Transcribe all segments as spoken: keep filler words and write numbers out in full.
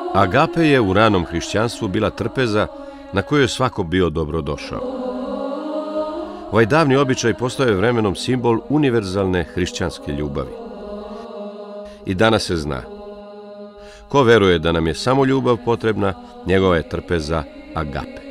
Agape je u ranom hrišćanstvu bila trpeza na kojoj je svako bio dobrodošao. Ovaj davni običaj postao je vremenom simbol univerzalne hrišćanske ljubavi. I danas se zna. Ko veruje da nam je samo ljubav potrebna, njegova je trpeza agape.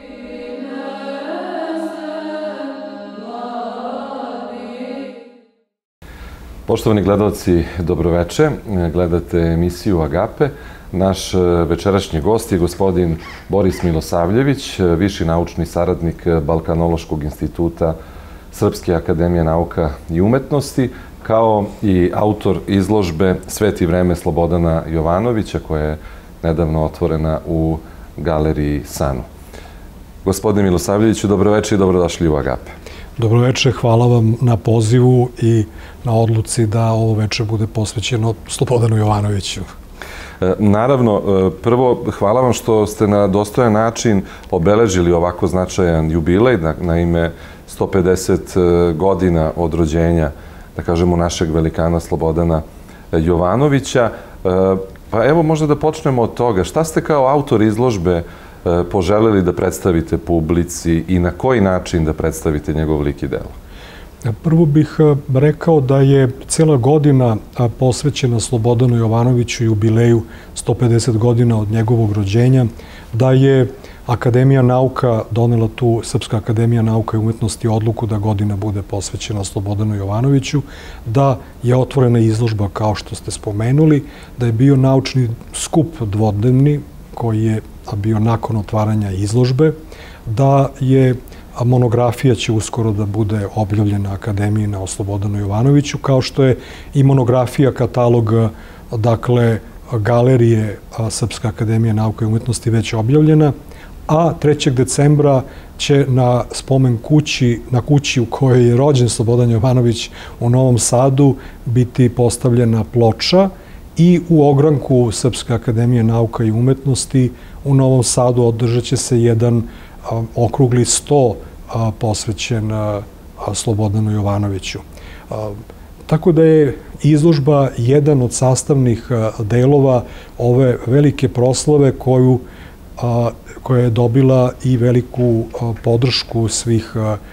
Poštovani gledalci, dobroveče. Gledate emisiju Agape. Naš večerašnji gost je gospodin Boris Milosavljević, viši naučni saradnik Balkanološkog instituta Srpske akademije nauka i umetnosti, kao i autor izložbe Svet i vreme Slobodana Jovanovića, koja je nedavno otvorena u galeriji Sanu. Gospodine Milosavljeviću, dobroveče i dobrodošli u Agape. Dobroveče, hvala vam na pozivu i na odluci da ovo večer bude posvećeno Slobodanu Jovanoviću. Naravno, prvo, hvala vam što ste na dostojan način obeležili ovako značajan jubilej, na ime sto pedeset godina od rođenja, da kažemo, našeg velikana Slobodana Jovanovića. Pa evo, možda da počnemo od toga. Šta ste kao autor izložbe poželeli da predstavite publici i na koji način da predstavite njegov lik i delo? Prvo bih rekao da je cijela godina posvećena Slobodanu Jovanoviću, jubileju sto pedeset godina od njegovog rođenja, da je Akademija nauka donela tu, Srpska akademija nauka i umetnosti, odluku da godina bude posvećena Slobodanu Jovanoviću, da je otvorena izložba, kao što ste spomenuli, da je bio naučni skup dvodnevni, koji je bio nakon otvaranja izložbe, da je monografija će uskoro da bude objavljena Akademijina o Slobodanu Jovanoviću, kao što je i monografija, katalog, dakle, galerije Srpska akademija nauka i umetnosti već objavljena, a trećeg decembra će na spomen kući, na kući u kojoj je rođen Slobodan Jovanović u Novom Sadu, biti postavljena ploča i u ogranku Srpske akademije nauka i umetnosti u Novom Sadu održat će se jedan okrugli sto posvećen Slobodanu Jovanoviću. Tako da je izložba jedan od sastavnih delova ove velike proslave koju, koja je dobila i veliku podršku svih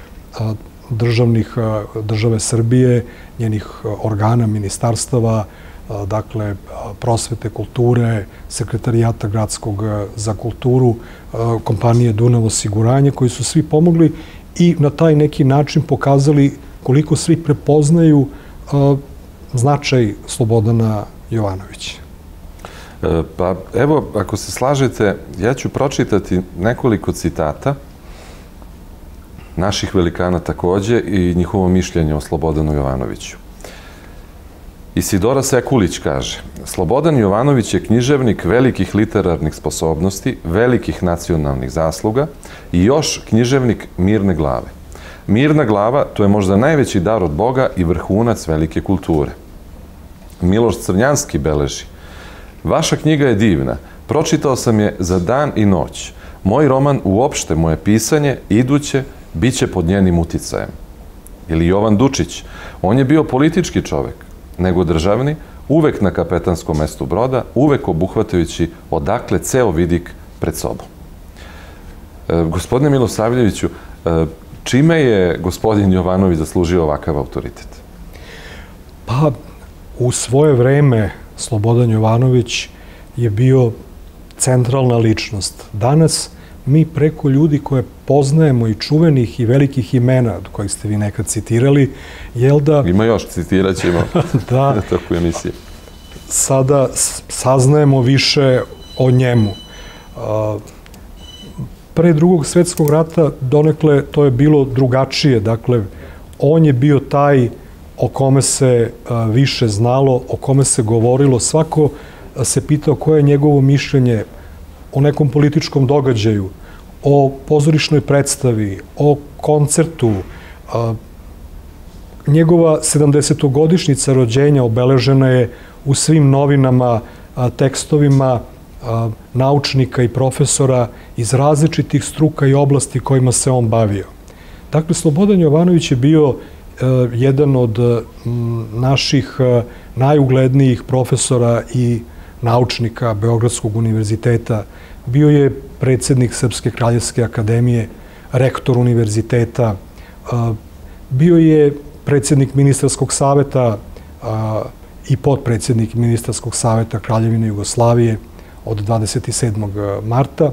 državnih, države Srbije, njenih organa, ministarstava, dakle, prosvete, kulture, sekretarijata gradskog za kulturu, kompanije Dunav osiguranje, koji su svi pomogli i na taj neki način pokazali koliko svi prepoznaju značaj Slobodana Jovanovića. Pa evo, ako se slažete, ja ću pročitati nekoliko citata naših velikana takođe i njihovo mišljenje o Slobodanu Jovanoviću. Isidora Sekulić kaže: Slobodan Jovanović je književnik velikih literarnih sposobnosti, velikih nacionalnih zasluga i još književnik mirne glave. Mirna glava, to je možda najveći dar od Boga i vrhunac velike kulture. Miloš Crnjanski beleži: Vaša knjiga je divna, pročitao sam je za dan i noć. Moj roman, uopšte moje pisanje, iduće, bit će pod njenim uticajem. Ili Jovan Dučić: On je bio politički čovek, nego državni, uvek na kapetanskom mestu broda, uvek obuhvatajući odakle ceo vidik pred sobom. Gospodine Milosavljeviću, čime je gospodin Jovanović zaslužio ovakav autoritet? Pa, u svoje vreme Slobodan Jovanović je bio centralna ličnost. Danas mi preko ljudi koje poznajemo i čuvenih i velikih imena, od kojih ste vi nekad citirali, jel da... Ima još, citirat ćemo na toku emisije. Sada saznajemo više o njemu. Pre drugog svjetskog rata donekle to je bilo drugačije. Dakle, on je bio taj o kome se više znalo, o kome se govorilo. Svako se pitao koje je njegovo mišljenje o nekom političkom događaju, o pozorišnoj predstavi, o koncertu. Njegova sedamdesetogodišnjica rođenja obeležena je u svim novinama, tekstovima naučnika i profesora iz različitih struka i oblasti kojima se on bavio. Dakle, Slobodan Jovanović je bio jedan od naših najuglednijih profesora i naučnika Beogradskog univerziteta, bio je predsjednik Srpske kraljevske akademije, rektor univerziteta, bio je predsjednik ministarskog saveta i potpredsjednik ministarskog saveta Kraljevine Jugoslavije od dvadeset sedmog marta.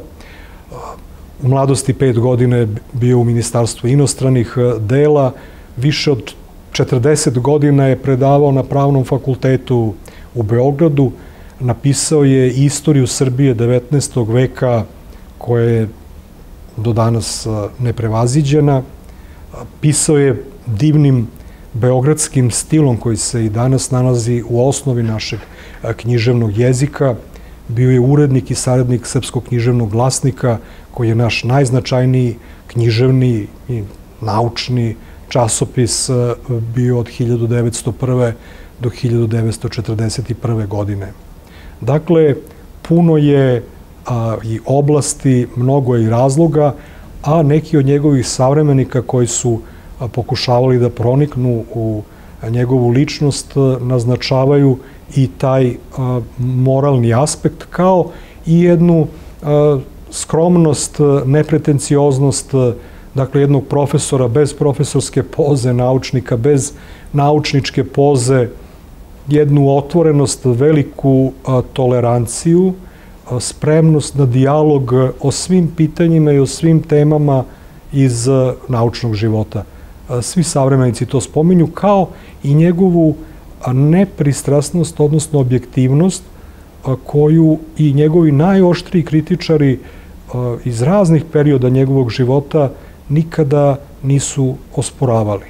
U mladosti pet godine bio u Ministarstvu inostranih dela, više od četrdeset godina je predavao na Pravnom fakultetu u Beogradu, napisao je istoriju Srbije devetnaestog veka koja je do danas neprevaziđena, pisao je divnim beogradskim stilom koji se i danas nalazi u osnovi našeg književnog jezika, bio je urednik i saradnik Srpskog književnog glasnika, koji je naš najznačajniji književni i naučni časopis bio od hiljadu devetsto prve do hiljadu devetsto četrdeset prve godine. Dakle, puno je i oblasti, mnogo je i razloga, a neki od njegovih savremenika koji su pokušavali da proniknu u njegovu ličnost naznačavaju i taj moralni aspekt kao i jednu skromnost, nepretencioznost, dakle jednog profesora bez profesorske poze, naučnika bez naučničke poze, jednu otvorenost, veliku toleranciju, spremnost na dijalog o svim pitanjima i o svim temama iz naučnog života. Svi savremenici to spominju, kao i njegovu nepristrasnost, odnosno objektivnost, koju i njegovi najoštriji kritičari iz raznih perioda njegovog života nikada nisu osporavali.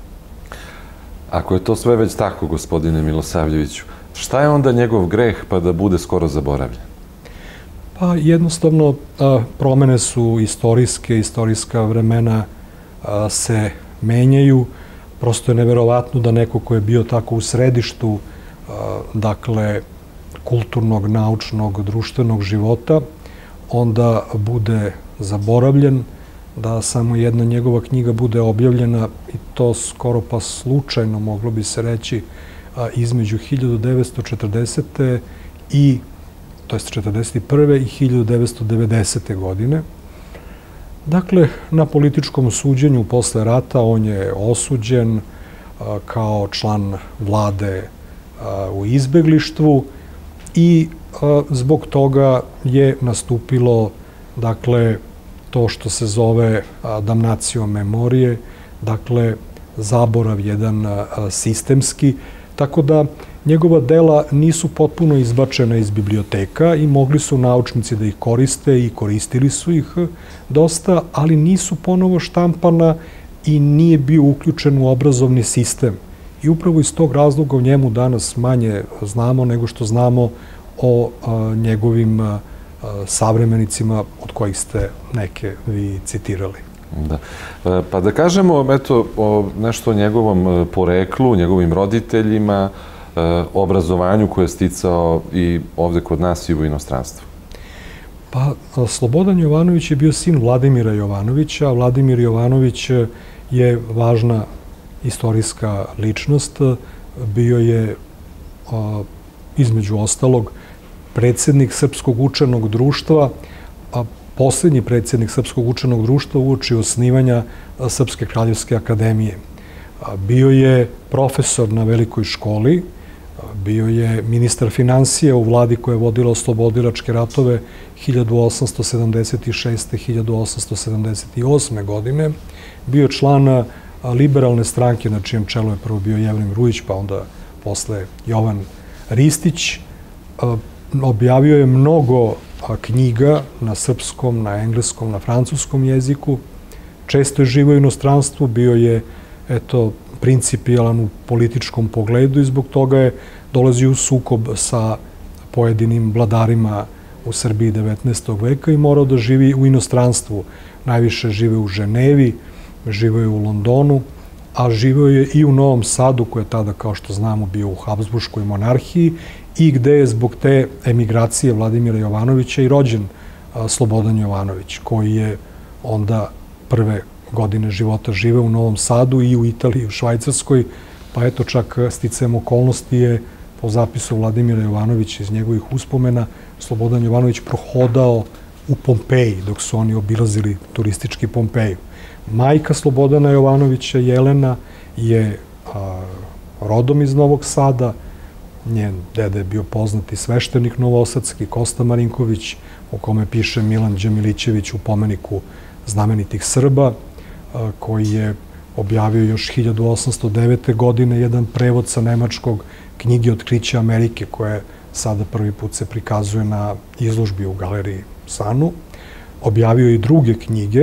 Ako je to sve već tako, gospodine Milosavljeviću, šta je onda njegov greh pa da bude skoro zaboravljen? Pa jednostavno promene su istorijske, istorijska vremena se menjaju. Prosto je neverovatno da neko ko je bio tako u središtu, dakle, kulturnog, naučnog, društvenog života, onda bude zaboravljen, da samo jedna njegova knjiga bude objavljena, i to skoro pa slučajno, moglo bi se reći, između hiljadu devetsto četrdesete i, to jest četrdeset prve i hiljadu devetsto devedesete godine. Dakle, na političkom suđenju posle rata on je osuđen kao član vlade u izbeglištvu i zbog toga je nastupilo, dakle, to što se zove damnatio memorije, dakle, zaborav jedan sistemski, tako da njegova dela nisu potpuno izbačena iz biblioteka i mogli su naučnici da ih koriste i koristili su ih dosta, ali nisu ponovo štampana i nije bio uključen u obrazovni sistem. I upravo iz tog razloga o njemu danas manje znamo nego što znamo o njegovim savremenicima od kojih ste neke vi citirali. Da. Pa da kažemo, eto, nešto o njegovom poreklu, njegovim roditeljima, obrazovanju koje je sticao i ovde kod nas i u inostranstvu. Pa, Slobodan Jovanović je bio sin Vladimira Jovanovića. Vladimir Jovanović je važna istorijska ličnost. Bio je, između ostalog, predsjednik Srpskog učenog društva, a posljednji predsjednik Srpskog učenog društva uoči osnivanja Srpske kraljevske akademije. Bio je profesor na velikoj školi, bio je ministar financija u vladi koja je vodila oslobodilačke ratove hiljadu osamsto sedamdeset šeste do hiljadu osamsto sedamdeset osme. godine. Bio je član liberalne stranke, na čijem čelu je prvo bio Jevrim Rujić, pa onda posle Jovan Ristić. Objavio je mnogo knjiga na srpskom, na engleskom, na francuskom jeziku. Često je živio u inostranstvu, bio je, eto, principijalan u političkom pogledu i zbog toga je dolazio u sukob sa pojedinim vladarima u Srbiji devetnaestog veka i morao da živi u inostranstvu. Najviše žive u Ženevi, živeo je u Londonu, a živeo je i u Novom Sadu, koji je tada, kao što znamo, bio u Habsburškoj monarhiji i gde je zbog te emigracije Vladimira Jovanovića i rođen Slobodan Jovanović, koji je onda prve godine života živeo u Novom Sadu i u Italiji, u Švajcarskoj, pa eto čak sticajem okolnosti je po zapisu Vladimira Jovanovića iz njegovih uspomena, Slobodan Jovanović prohodao u Pompeji, dok su oni obilazili turistički Pompeju. Majka Slobodana Jovanovića, Jelena, je a, rodom iz Novog Sada. Njen deda je bio poznati sveštenik novosadski, Kosta Marinković, o kome piše Milan Đemilićević u pomeniku znamenitih Srba, a, koji je objavio još hiljadu osamsto devete. godine jedan prevod sa nemačkog knjige Otkriće Amerike, koje sada prvi put se prikazuje na izložbi u galeriji Sanu. Objavio i druge knjige.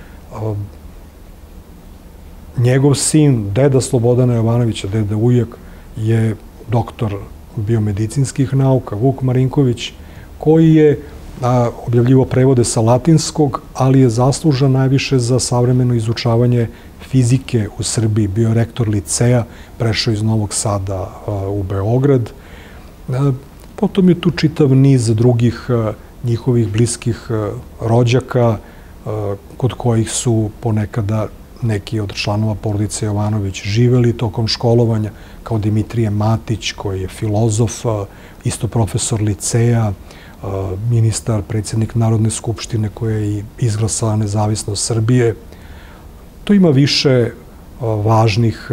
Njegov sin, deda Slobodana Jovanovića, deda ujak, je doktor biomedicinskih nauka, Vuk Marinković, koji je objavljivo prevode sa latinskog, ali je zaslužan najviše za savremeno izučavanje fizike u Srbiji. Bio je rektor liceja, prešao iz Novog Sada u Beograd. Potom je tu čitav niz drugih njihovih bliskih rođaka, kod kojih su ponekada neki od članova porodice Jovanović živeli tokom školovanja, kao Dimitrije Matić, koji je filozof, isto profesor liceja, ministar, predsjednik Narodne skupštine koja je i izglasala nezavisnost Srbije. To ima više važnih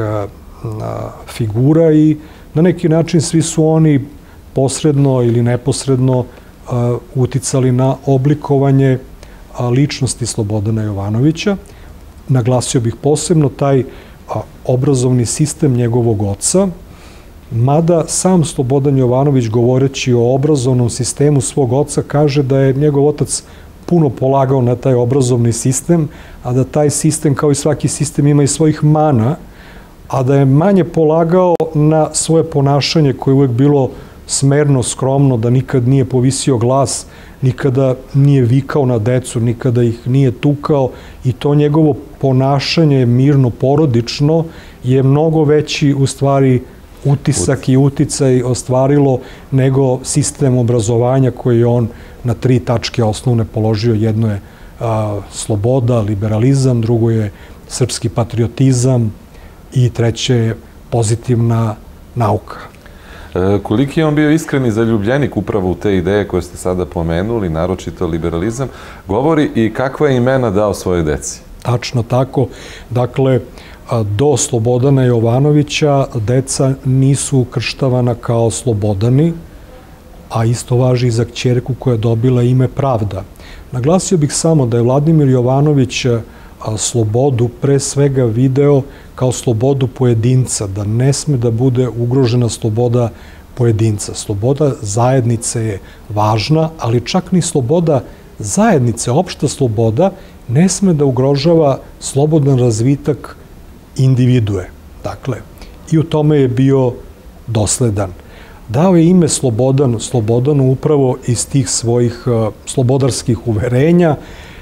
figura i na neki način svi su oni posredno ili neposredno uticali na oblikovanje ličnosti Slobodana Jovanovića. Naglasio bih posebno taj obrazovni sistem njegovog oca, mada sam Slobodan Jovanović, govoreći o obrazovnom sistemu svog oca, kaže da je njegov otac puno polagao na taj obrazovni sistem, a da taj sistem, kao i svaki sistem, ima i svojih mana, a da je manje polagao na svoje ponašanje koje je uvek bilo smerno, skromno, da nikad nije povisio glas, nikada nije vikao na decu, nikada ih nije tukao i to njegovo ponašanje mirno, porodično je mnogo veći u stvari utisak i uticaj ostvarilo nego sistem obrazovanja koji je on na tri tačke osnovne položio. Jedno je a, sloboda, liberalizam, drugo je srpski patriotizam i treće je pozitivna nauka. E, koliki je on bio iskreni zaljubljenik upravo u te ideje koje ste sada pomenuli, naročito liberalizam, govori i kakva je imena dao svojoj deci. Tačno tako. Dakle, do Slobodana Jovanovića deca nisu ukrštavana kao Slobodani, a isto važi i za kćerku koja je dobila ime Pravda. Naglasio bih samo da je Vladimir Jovanović slobodu pre svega video kao slobodu pojedinca, da ne sme da bude ugrožena sloboda pojedinca. Sloboda zajednice je važna, ali čak ni sloboda zajednice, opšta sloboda, ne sme da ugrožava slobodan razvitak individue. Dakle, i u tome je bio dosledan. Dao je ime Slobodan, Slobodanu upravo iz tih svojih slobodarskih uverenja.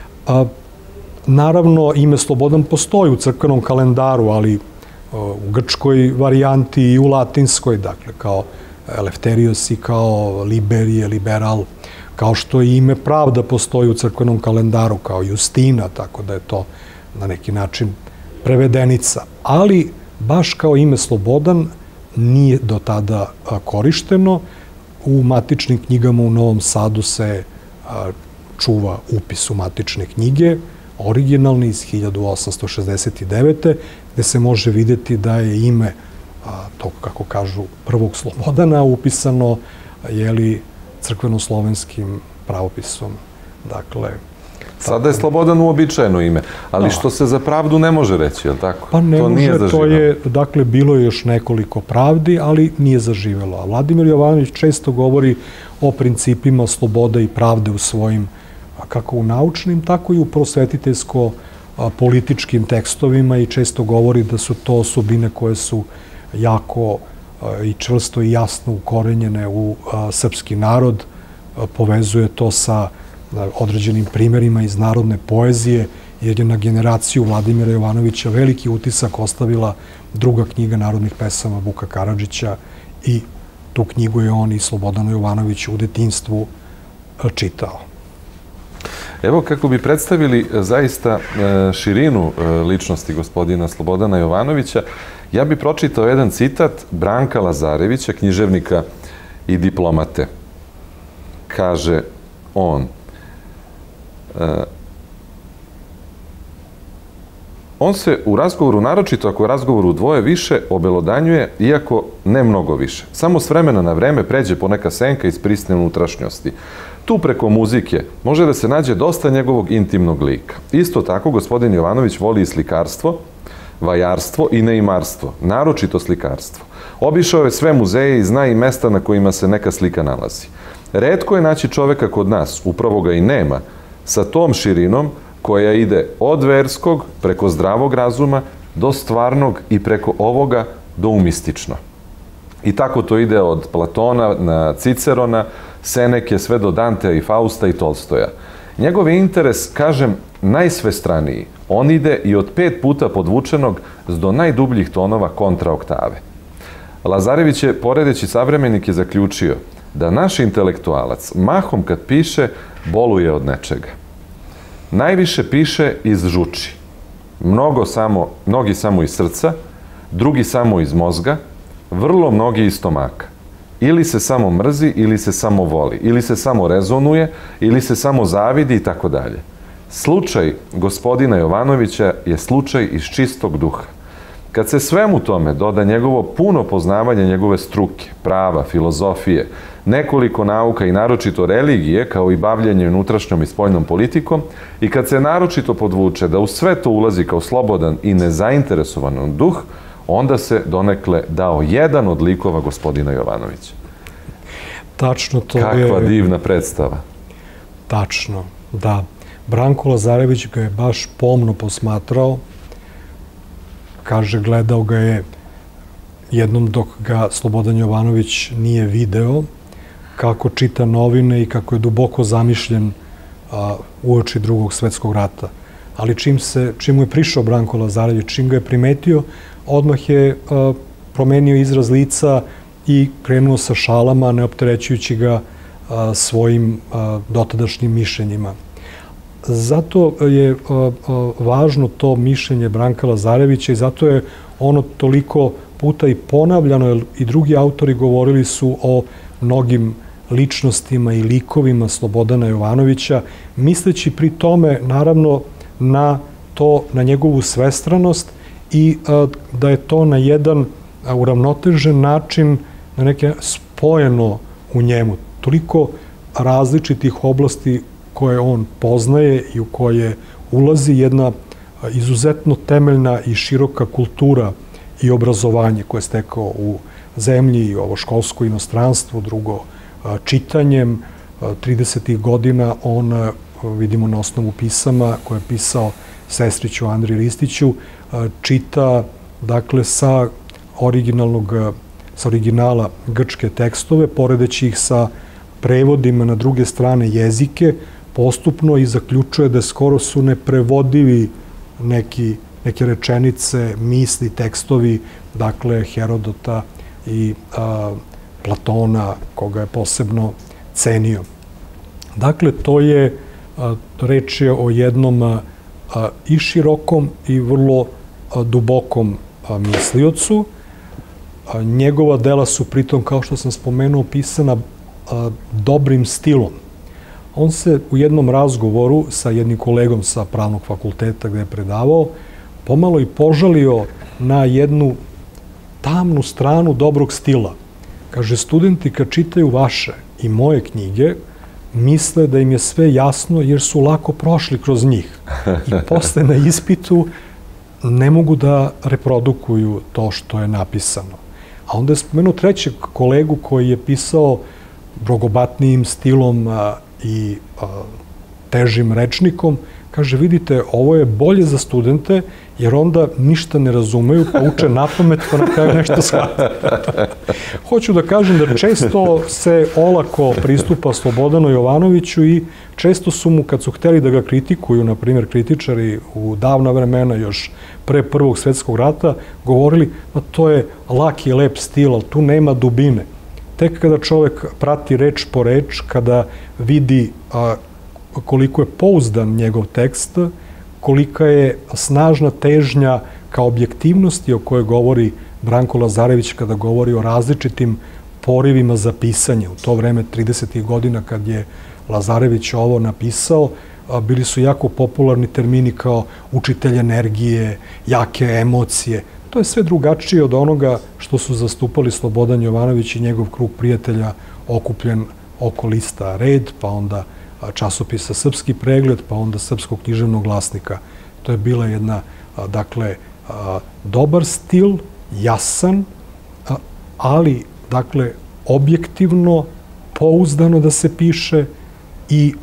Naravno, ime Slobodan postoji u crkvenom kalendaru, ali u grčkoj varijanti i u latinskoj, dakle, kao Eleftherios i kao Liberije, liberal, kao što i ime Pravda postoji u crkvenom kalendaru, kao Justina, tako da je to na neki način prevedenica. Ali, baš kao ime Slobodan, nije do tada korišteno. U matičnim knjigama u Novom Sadu se čuva upis u matične knjige, originalni iz hiljadu osamsto šezdeset devete. gde se može vidjeti da je ime tog, kako kažu, prvog Slobodana upisano jeli, crkveno-slovenskim pravopisom. Dakle, sada je Slobodan uobičajeno ime, ali što se za pravdu ne može reći, je li tako? Pa ne može, to je, dakle, bilo je još nekoliko pravdi, ali nije zaživelo. A Vladimir Jovanović često govori o principima slobode i pravde u svojim, kako u naučnim, tako i u prosvetiteljsko-političkim tekstovima i često govori da su to osobine koje su jako i čvrsto i jasno ukorenjene u srpski narod. Povezuje to sa određenim primjerima iz narodne poezije, jer je na generaciju Vladimira Jovanovića veliki utisak ostavila druga knjiga narodnih pesama Vuka Karadžića i tu knjigu je on i Slobodanu Jovanoviću u detinjstvu čitao. Evo kako bi predstavili zaista širinu ličnosti gospodina Slobodana Jovanovića, ja bi pročitao jedan citat Branka Lazarevića, književnika i diplomate. Kaže on, on se u razgovoru, naročito ako je razgovoru dvoje više, obelodanjuje, iako ne mnogo više. Samo s vremena na vreme pređe poneka senka iz prisne unutrašnjosti. Tu preko muzike može da se nađe dosta njegovog intimnog lika. Isto tako, gospodin Jovanović voli i slikarstvo, vajarstvo i neimarstvo, naročito slikarstvo. Obišao je sve muzeje i zna i mesta na kojima se neka slika nalazi. Retko je naći čoveka kod nas, upravo ga i nema, sa tom širinom koja ide od verskog preko zdravog razuma do stvarnog i preko ovoga do umistično. I tako to ide od Platona na Cicerona, Seneke, sve do Dantea i Fausta i Tolstoja. Njegov je interes, kažem, najsvestraniji. On ide i od pet puta podvučenog do najdubljih tonova kontraoktave. Lazarević je, poredeći savremenike, zaključio da naš intelektualac mahom kad piše boluje od nečega. Najviše piše iz žuči. Mnogo samo, mnogi samo iz srca, drugi samo iz mozga, vrlo mnogi iz stomaka. Ili se samo mrzi, ili se samo voli, ili se samo rezonuje, ili se samo zavidi i tako dalje. Slučaj gospodina Jovanovića je slučaj iz čistog duha. Kad se svemu tome doda njegovo puno poznavanje njegove struke, prava, filozofije, nekoliko nauka i naročito religije, kao i bavljenje unutrašnjom i spoljnom politikom, i kad se naročito podvuče da u sve to ulazi kao slobodan i nezainteresovan duh, onda se donekle dao jedan od likova gospodina Jovanovića. Tačno, to je... Kakva divna predstava. Tačno, da. Branko Lazarević ga je baš pomno posmatrao. Kaže, gledao ga je jednom dok ga Slobodan Jovanović nije video, kako čita novine i kako je duboko zamišljen uoči Drugog svetskog rata. Ali čim, se, čim mu je prišao Branko Lazarević, čim ga je primetio, odmah je promenio izraz lica i krenuo sa šalama, ne opterećujući ga svojim dotadašnjim mišljenjima. Zato je važno to mišljenje Branka Lazarevića i zato je ono toliko puta i ponavljano, jer i drugi autori govorili su o mnogim ličnostima i likovima Slobodana Jovanovića, misleći pri tome, naravno, na to, na njegovu svestranost i da je to na jedan uravnotežen način, na neke spojeno u njemu. Toliko različitih oblasti koje on poznaje i u koje ulazi jedna izuzetno temeljna i široka kultura i obrazovanje koje je stekao u zemlji, i ovo školsko inostranstvo, drugo čitanjem. tridesetih godina on, vidimo na osnovu pisama koje je pisao sestriću Andri Ristiću, čita, dakle, sa originalnog, sa originala grčke tekstove, poredeći ih sa prevodima na druge strane jezike, postupno, i zaključuje da skoro su neprevodivi neki, neke rečenice, misli, tekstovi, dakle, Herodota i a, Platona, koga je posebno cenio. Dakle, to je, a, reč je o jednom a, i širokom i vrlo a, dubokom a, misliocu. A, njegova dela su pritom, kao što sam spomenuo, pisana a, dobrim stilom. On se u jednom razgovoru sa jednim kolegom sa pravnog fakulteta gde je predavao, pomalo i požalio na jednu tamnu stranu dobrog stila. Kaže, studenti kad čitaju vaše i moje knjige, misle da im je sve jasno jer su lako prošli kroz njih. I posle na ispitu ne mogu da reprodukuju to što je napisano. A onda je spomenuo trećeg kolegu koji je pisao rogobatnijim stilom i težim rečnikom. Kaže, vidite, ovo je bolje za studente, jer onda ništa ne razumeju, pa uče napamet, pa na kraju nešto shvate. Hoću da kažem da često se olako pristupa Slobodanu Jovanoviću i često su mu, kad su hteli da ga kritikuju, na primjer kritičari u davna vremena, još pre Prvog svetskog rata, govorili da to je laki i lep stil, ali tu nema dubine. Tek kada čovek prati reč po reč, kada vidi a, koliko je pouzdan njegov tekst, kolika je snažna težnja ka objektivnosti o kojoj govori Branko Lazarević kada govori o različitim porivima za pisanje. U to vreme, tridesetih godina, kad je Lazarević ovo napisao, bili su jako popularni termini kao učitelj energije, jake emocije. To je sve drugačije od onoga što su zastupali Slobodan Jovanović i njegov krug prijatelja okupljen oko lista Red, pa onda časopisa Srpski pregled, pa onda Srpskog književnog glasnika. To je bila jedna, dakle, dobar stil, jasan, ali, dakle, objektivno, pouzdano da se piše i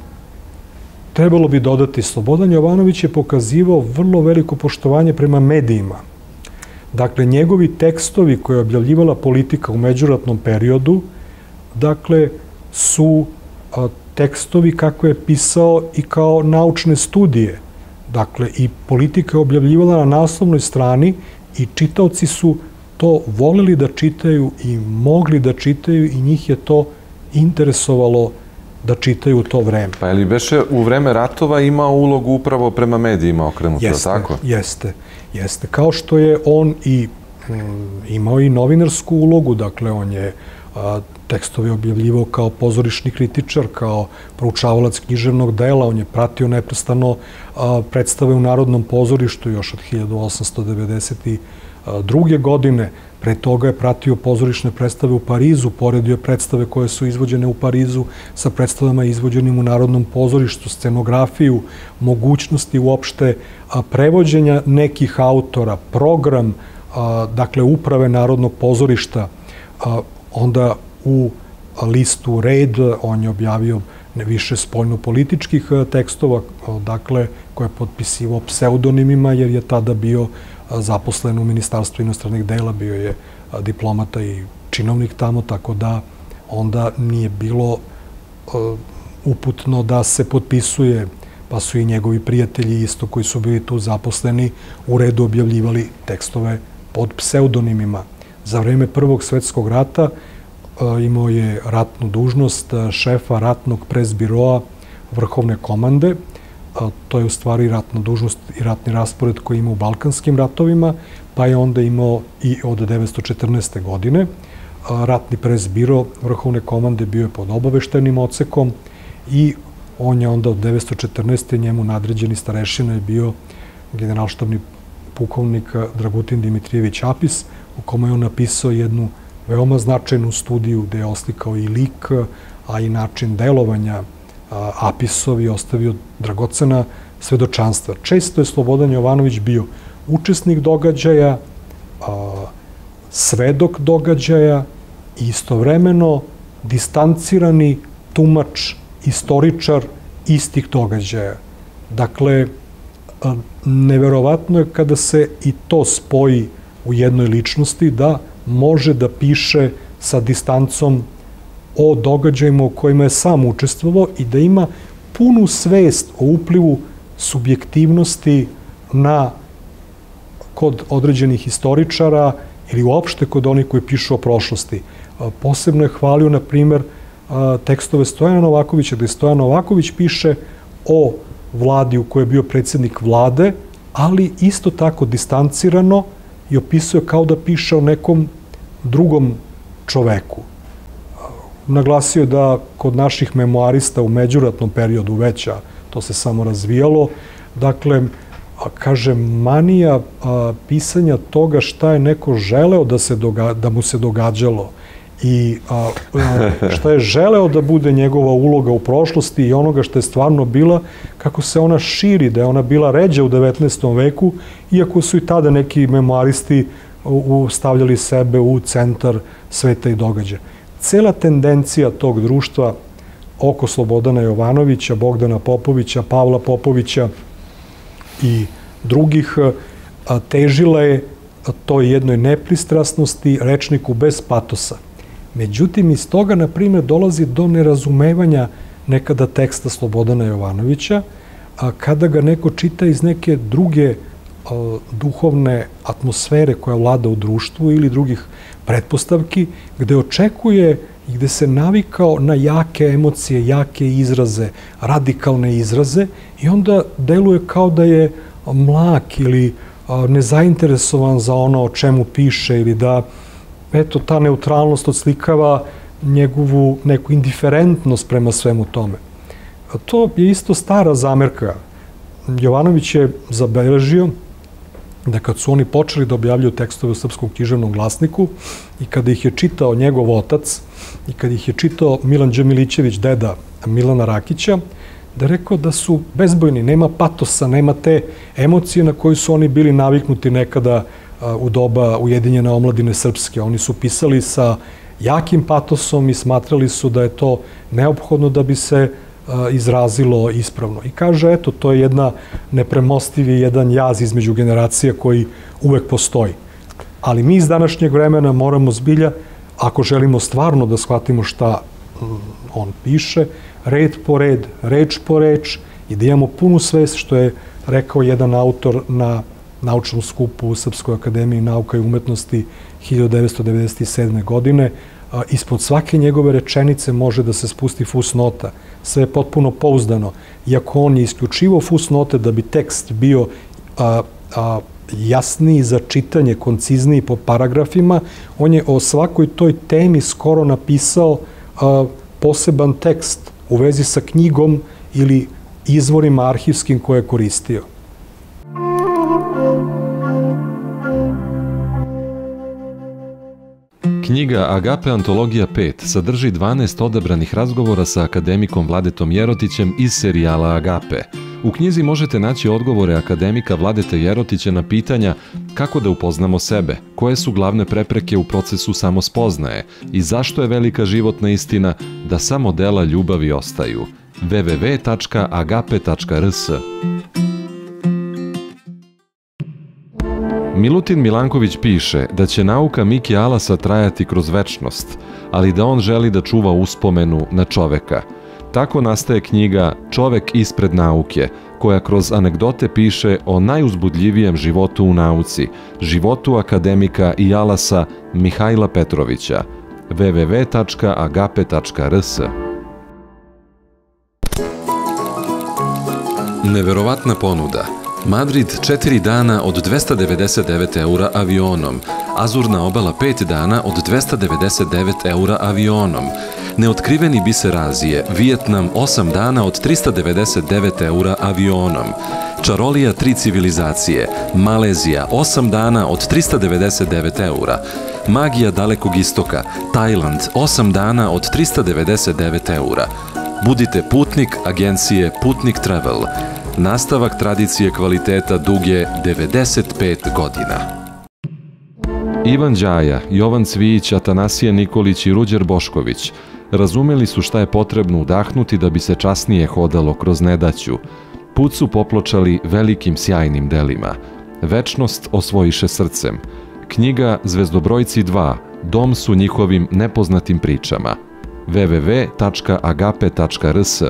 trebalo bi dodati, Slobodan Jovanović je pokazivao vrlo veliko poštovanje prema medijima. Dakle, njegovi tekstovi koje je objavljivala Politika u međuratnom periodu, dakle, su tekstovi kako je pisao i kao naučne studije. Dakle, i Politika je objavljivala na naslovnoj strani i čitaoci su to voleli da čitaju i mogli da čitaju i njih je to interesovalo da čitaju u to vreme. Pa je li beše u vreme ratova imao ulogu upravo prema medijima okrenuto, tako? Jeste, jeste. Kao što je on i imao i novinarsku ulogu, dakle, on je tekstove objavljivao kao pozorišni kritičar, kao proučavalac književnog dela, on je pratio neprestano predstave u Narodnom pozorištu još od hiljadu osamsto devedeset druge. godine. Pre toga je pratio pozorišne predstave u Parizu, poredio predstave koje su izvođene u Parizu sa predstavama izvođenim u Narodnom pozorištu, scenografiju, mogućnosti uopšte prevođenja nekih autora, program, dakle, uprave Narodnog pozorišta. Onda u listu Red on je objavio više spoljno-političkih tekstova, dakle, koje je potpisivao pseudonimima, jer je tada bio zaposlen u Ministarstvu inostranih dela, bio je diplomata i činovnik tamo, tako da onda nije bilo uputno da se potpisuje, pa su i njegovi prijatelji isto koji su bili tu zaposleni u Redu objavljivali tekstove pod pseudonimima. Za vreme Prvog svetskog rata imao je ratnu dužnost šefa ratnog presbiroa Vrhovne komande. To je u stvari ratna dužnost i ratni raspored koji ima u Balkanskim ratovima, pa je onda imao i od devetsto četrnaeste. godine. Ratni presbiro Vrhovne komande bio je pod obaveštajnim odsekom i on je onda od devetsto četrnaeste. njemu nadređeni starešina je bio generalštabni pukovnik Dragutin Dimitrijević Apis, u kome je on napisao jednu veoma značajnu studiju gde je oslikao i lik, a i način delovanja Apisov i ostavio dragocena svedočanstva. Često je Slobodan Jovanović bio učesnik događaja, svedok događaja i istovremeno distancirani tumač, istoričar istih događaja. Dakle, neverovatno je kada se i to spoji u jednoj ličnosti da može da piše sa distancom o događajima u kojima je sam učestvovao i da ima punu svest o uplivu subjektivnosti na kod određenih istoričara ili uopšte kod onih koji pišu o prošlosti. Posebno je hvalio, na primer, tekstove Stojana Novakovića, gde Stojan Novaković piše o vladi u kojoj je bio predsjednik vlade, ali isto tako distancirano i opisuje kao da piše o nekom drugom čoveku. Naglasio je da kod naših memoarista u međuratnom periodu veća, to se samo razvijalo, dakle, kaže, manija pisanja toga šta je neko želeo da, se doga, da mu se događalo i a, šta je želeo da bude njegova uloga u prošlosti i onoga što je stvarno bila, kako se ona širi, da je ona bila ređa u devetnaestom veku, iako su i tada neki memoaristi stavljali sebe u centar sveta i događaja. Cela tendencija tog društva oko Slobodana Jovanovića, Bogdana Popovića, Pavla Popovića i drugih težila je toj jednoj nepristrasnosti, rečniku bez patosa. Međutim, iz toga, na primjer, dolazi do nerazumevanja nekada teksta Slobodana Jovanovića, kada ga neko čita iz neke druge duhovne atmosfere koja vlada u društvu ili drugih pretpostavki, gde očekuje i gde se navikao na jake emocije, jake izraze, radikalne izraze i onda deluje kao da je mlak ili nezainteresovan za ono o čemu piše ili da, eto, ta neutralnost odslikava njegovu neku indiferentnost prema svemu tome. To je isto stara zamerka. Jovanović je zabeležio da kad su oni počeli da objavljuju tekstove u Srpskom književnom glasniku i kada ih je čitao njegov otac i kada ih je čitao Milan Đ. Milićević, deda Milana Rakića, da je rekao da su bezbojni, nema patosa, nema te emocije na koju su oni bili naviknuti nekada u doba Ujedinjene omladine srpske. Oni su pisali sa jakim patosom i smatrali su da je to neophodno da bi se izrazilo ispravno. I kaže, eto, to je jedna nepremostivi, jedan jaz između generacija koji uvek postoji. Ali mi iz današnjeg vremena moramo zbilja, ako želimo stvarno da shvatimo šta on piše, red po red, reč po reč i da imamo punu svest, što je rekao jedan autor na naučnom skupu u Srpskoj akademiji nauka i umetnosti hiljadu devetsto devedeset sedme. godine. Ispod svake njegove rečenice može da se spusti fusnota. Sve je potpuno pouzdano. Iako on je isključivo fusnote da bi tekst bio a, a, jasniji za čitanje, koncizniji po paragrafima, on je o svakoj toj temi skoro napisao a, poseban tekst u vezi sa knjigom ili izvorima arhivskim koje je koristio. Knjiga Agape antologija pet sadrži dvanaest odabranih razgovora sa akademikom Vladetom Jerotićem iz serijala Agape. U knjizi možete naći odgovore akademika Vladete Jerotića na pitanja kako da upoznamo sebe, koje su glavne prepreke u procesu samospoznaje i zašto je velika životna istina da samo dela ljubavi ostaju. w w w tačka agape tačka r s Milutin Milanković piše da će nauka Miki Alasa trajati kroz večnost, ali da on želi da čuva uspomenu na čoveka. Tako nastaje knjiga Čovek ispred nauke, koja kroz anegdote piše o najuzbudljivijem životu u nauci, životu akademika i Alasa Mihajla Petrovića. w w w tačka agape tačka r s Neverovatna ponuda. Madrid četiri dana od dvesta devedeset devet eura avionom, Azurna obala pet dana od dvesta devedeset devet eura avionom, Neotkriveni biser Azije, Vijetnam osam dana od trista devedeset devet eura avionom, Čarolija tri civilizacije, Malezija osam dana od trista devedeset devet eura, Magija dalekog istoka, Tajland osam dana od trista devedeset devet eura. Budite putnik agencije Putnik Travel. Nastavak tradicije kvaliteta duge devedeset pet godina. Ivan Đaja, Jovan Cvijić, Atanasije Nikolić i Ruđer Bošković razumeli su šta je potrebno udahnuti da bi se časnije hodalo kroz nedaću. Put su popločali velikim sjajnim delima. Večnost osvojiše srcem. Knjiga Zvezdobrojci dva, dom su njihovim nepoznatim pričama. w w w tačka agape tačka r s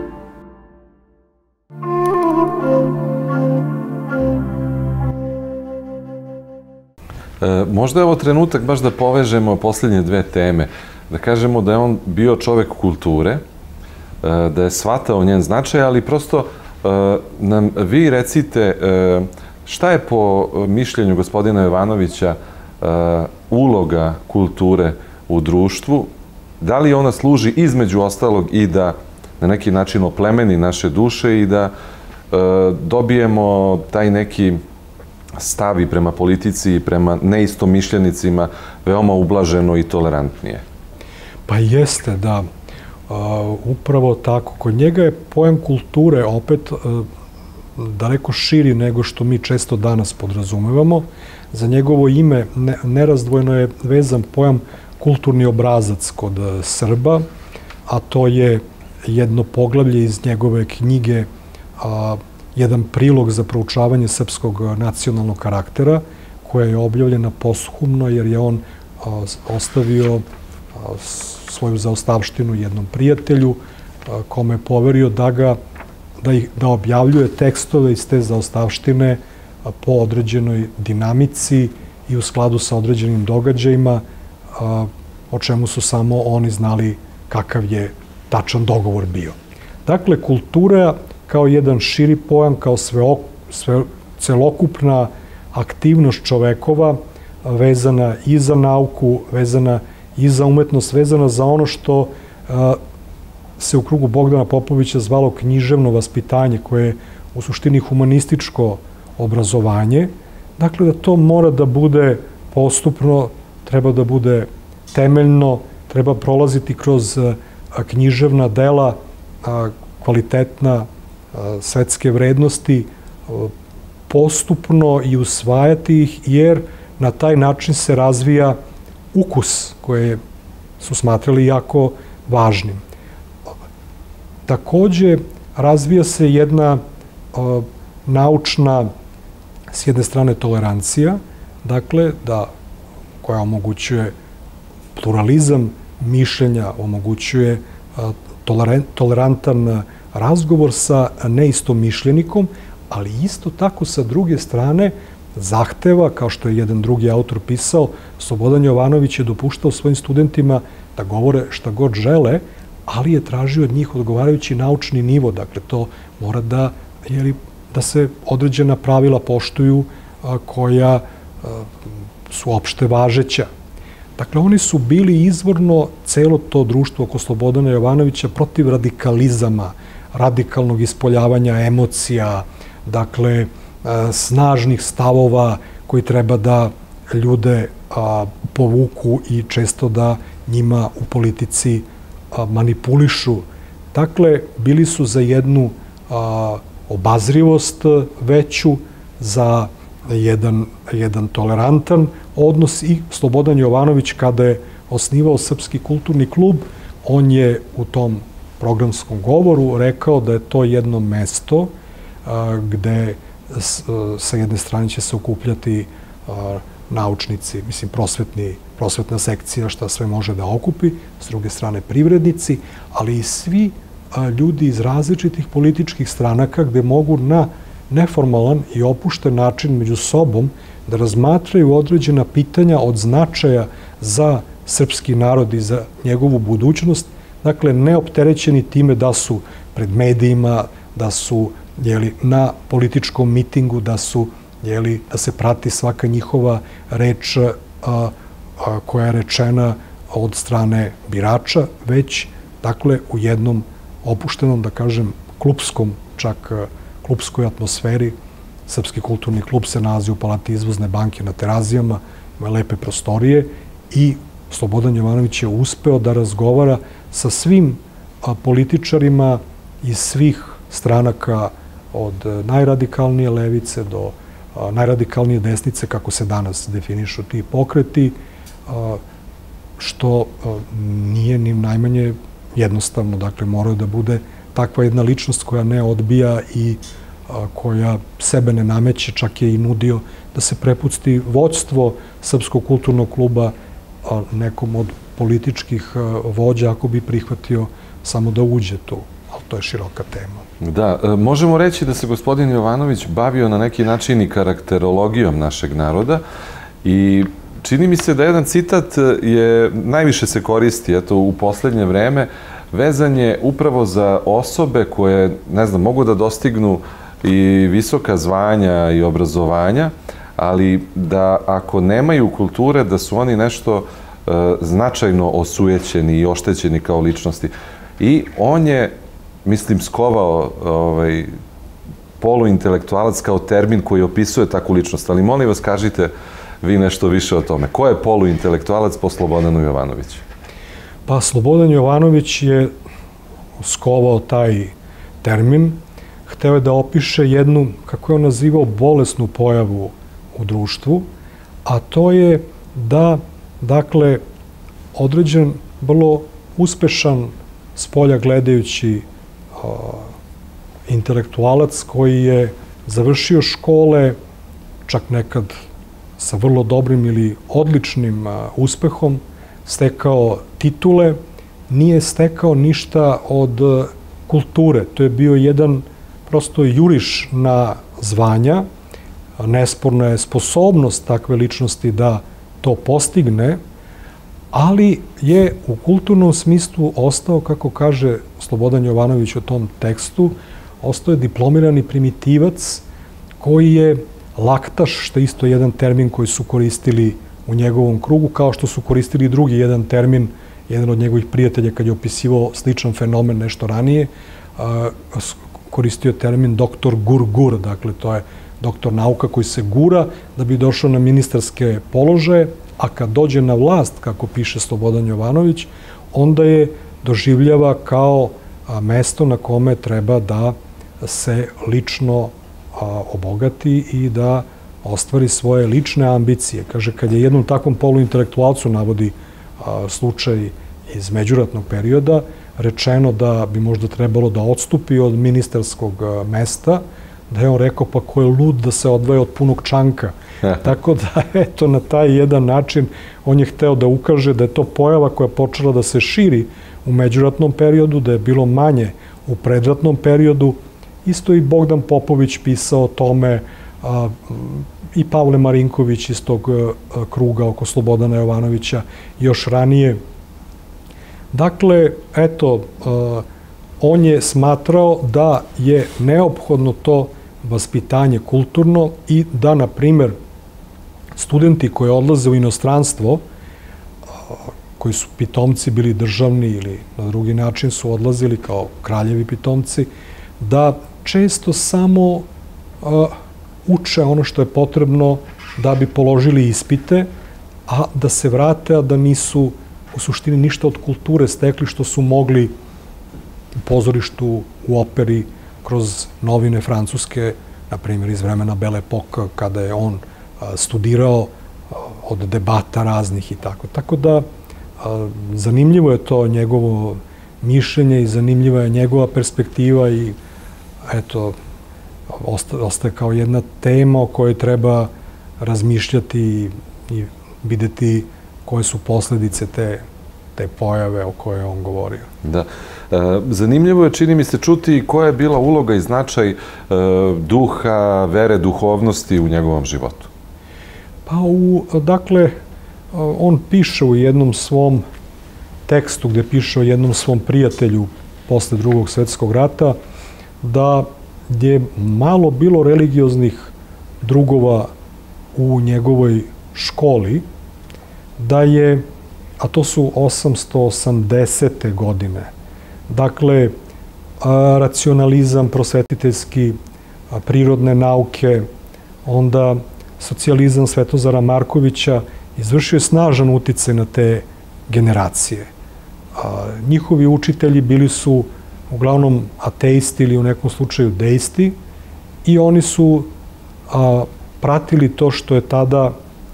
E, možda je ovo trenutak baš da povežemo posljednje dve teme. Da kažemo da je on bio čovek kulture, e, da je shvatao njen značaj, ali prosto e, nam vi recite e, šta je po mišljenju gospodina Jovanovića e, uloga kulture u društvu, da li ona služi između ostalog i da na neki način oplemeni naše duše i da e, dobijemo taj neki stavi prema politici i prema neistomišljenicima veoma ublaženo i tolerantnije. Pa jeste, da. Upravo tako. Kod njega je pojam kulture opet daleko širi nego što mi često danas podrazumevamo. Za njegovo ime nerazdvojno je vezan pojam kulturni obrazac kod Srba, a to je jedno poglavlje iz njegove knjige jedan prilog za proučavanje srpskog nacionalnog karaktera, koja je objavljena posthumno jer je on ostavio svoju zaostavštinu jednom prijatelju kome je poverio da ga da, ih, da objavljuje tekstove iz te zaostavštine po određenoj dinamici i u skladu sa određenim događajima o čemu su samo oni znali kakav je tačan dogovor bio. Dakle, kultura kao jedan širi pojam, kao sve, sve, celokupna aktivnost čovekova vezana i za nauku, vezana i za umetnost, vezana za ono što a, se u krugu Bogdana Popovića zvalo književno vaspitanje, koje je u suštini humanističko obrazovanje. Dakle, da to mora da bude postupno, treba da bude temeljno, treba prolaziti kroz a, književna dela, a, kvalitetna, a, svetske vrednosti, a, postupno i usvajati ih, jer na taj način se razvija ukus koje su smatrali jako važnim. Takođe, razvija se jedna a, naučna, s jedne strane, tolerancija, dakle, da, koja omogućuje pluralizam mišljenja, omogućuje a, tolerantan razgovor sa neistomišljenikom, ali isto tako sa druge strane zahteva, kao što je jedan drugi autor pisao, Slobodan Jovanović je dopuštao svojim studentima da govore šta god žele, ali je tražio od njih odgovarajući naučni nivo. Dakle, to mora da, jeli, da se određena pravila poštuju a, koja a, su opšte važeća. Dakle, oni su bili izvorno, celo to društvo oko Slobodana Jovanovića, protiv radikalizama, radikalnog ispoljavanja emocija, dakle, snažnih stavova koji treba da ljude a, povuku i često da njima u politici a, manipulišu. Dakle, bili su za jednu a, obazrivost veću, za jedan, jedan tolerantan odnos, i Slobodan Jovanović, kada je osnivao Srpski kulturni klub, on je u tom programskom govoru rekao da je to jedno mesto a, gde sa jedne strane će se okupljati a, naučnici, mislim, prosvetni, prosvetna sekcija, šta sve može da okupi, s druge strane privrednici, ali i svi a, ljudi iz različitih političkih stranaka, gde mogu na neformalan i opušten način među sobom da razmatraju određena pitanja od značaja za srpski narod i za njegovu budućnost, dakle, neopterećeni time da su pred medijima, da su, jeli, na političkom mitingu, da su, jeli, da se prati svaka njihova reč a, a, koja je rečena od strane birača, već, dakle, u jednom opuštenom, da kažem, klupskom, čak klupskoj atmosferi. Srpski kulturni klub se nalazi u Palati Izvozne banke na Terazijama, ima lepe prostorije, i Slobodan Jovanović je uspeo da razgovara sa svim a, političarima iz svih stranaka, od najradikalnije levice do a, najradikalnije desnice, kako se danas definišu ti pokreti, a, što a, nije ni najmanje jednostavno. Dakle, moraju da bude takva jedna ličnost koja ne odbija i a, koja sebe ne nameće, čak je i nudio da se prepusti vođstvo Srpskog kulturnog kluba a, nekom od političkih a, vođa, ako bi prihvatio samo da uđe tu. Ali to je široka tema. Da, možemo reći da se gospodin Jovanović bavio na neki način i karakterologijom našeg naroda, i čini mi se da jedan citat je, najviše se koristi, eto, u poslednje vreme, vezan je upravo za osobe koje, ne znam, mogu da dostignu i visoka zvanja i obrazovanja, ali da ako nemaju kulture, da su oni nešto e, značajno osujećeni i oštećeni kao ličnosti. I on je, mislim, skovao ovaj, poluintelektualac kao termin koji opisuje takvu ličnost. Ali molim vas, kažite vi nešto više o tome. Ko je poluintelektualac po Slobodanu Jovanoviću? Pa, Slobodan Jovanović je skovao taj termin. Hteo je da opiše jednu, kako je on nazivao, bolesnu pojavu u društvu, a to je da, dakle, određen, vrlo uspešan, spolja gledajući a, intelektualac koji je završio škole, čak nekad sa vrlo dobrim ili odličnim a, uspehom, stekao titule, nije stekao ništa od kulture. To je bio jedan prosto juriš na zvanja. Nesporna je sposobnost takve ličnosti da to postigne, ali je u kulturnom smislu ostao, kako kaže Slobodan Jovanović u tom tekstu, ostao je diplomirani primitivac koji je laktaš, što je isto jedan termin koji su koristili u njegovom krugu, kao što su koristili i drugi jedan termin, jedan od njegovih prijatelja kad je opisivao sličan fenomen nešto ranije, koristio termin doktor gur-gur, dakle to je doktor nauka koji se gura da bi došao na ministarske položaje, a kad dođe na vlast, kako piše Slobodan Jovanović, onda je doživljava kao mesto na kome treba da se lično obogati i da ostvari svoje lične ambicije. Kaže, kad je jednom takvom poluintelektualcu, navodi slučaj iz međuratnog perioda, rečeno da bi možda trebalo da odstupi od ministarskog mesta, da je on rekao, pa ko je lud da se odvaja od punog čanka. Tako da, eto, na taj jedan način on je hteo da ukaže da je to pojava koja je počela da se širi u međuratnom periodu, da je bilo manje u predratnom periodu. Isto i Bogdan Popović pisao o tome, a, i Pavle Marinković iz tog a, kruga oko Slobodana Jovanovića još ranije. Dakle, eto, a, on je smatrao da je neophodno to vaspitanje kulturno i da, na primer, studenti koji odlaze u inostranstvo, koji su pitomci bili državni ili na drugi način su odlazili kao kraljevi pitomci, da često samo uh, uče ono što je potrebno da bi položili ispite, a da se vrate, a da nisu u suštini ništa od kulture stekli što su mogli u pozorištu, u operi, kroz novine francuske, na primjer iz vremena Belle Époque, kada je on uh, studirao uh, od debata raznih i tako. Tako da uh, zanimljivo je to njegovo mišljenje i zanimljiva je njegova perspektiva i eto, ostaje kao jedna tema o kojoj treba razmišljati i, i videti koje su posledice te, te pojave o kojoj on govorio. Da. Zanimljivo je, čini mi se, čuti koja je bila uloga i značaj duha, vere, duhovnosti u njegovom životu. Pa, u, dakle, on piše u jednom svom tekstu gde piše o jednom svom prijatelju posle Drugog svetskog rata, da je malo bilo religioznih drugova u njegovoj školi, da je, a to su osamsto osamdesete godine, dakle, racionalizam prosvetiteljski, prirodne nauke, onda socijalizam Svetozara Markovića izvršio je snažan uticaj na te generacije. Njihovi učitelji bili su uglavnom ateisti ili u nekom slučaju deisti i oni su a, pratili to što je tada